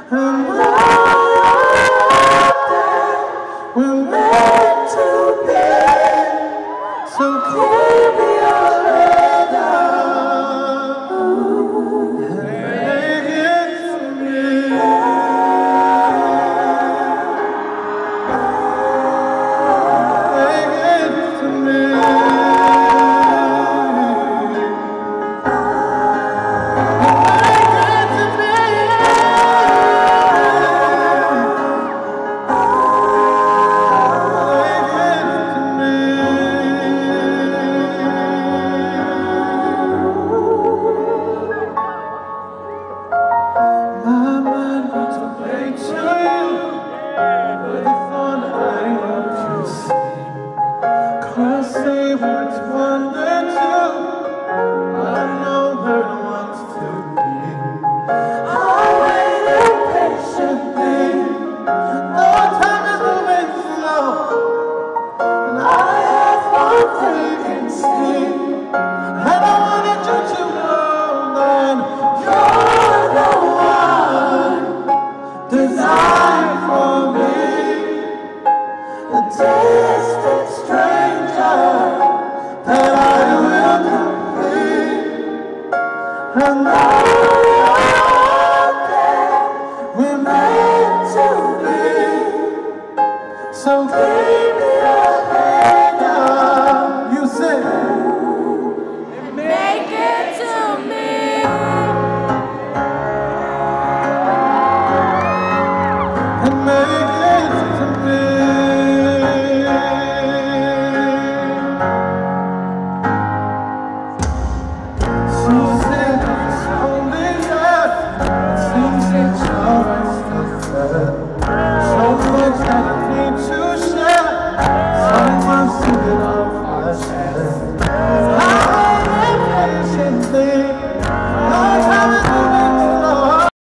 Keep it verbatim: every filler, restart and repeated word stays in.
And all of that we're meant to be. So give me your love and make it to me. Make it to me. Say what's one and two. I know there wants to be. I waited patiently. Though time is moving slow, and I have one vacancy. And I wanted you to know that you're the one designed for me. The distant stranger that I will not be, and I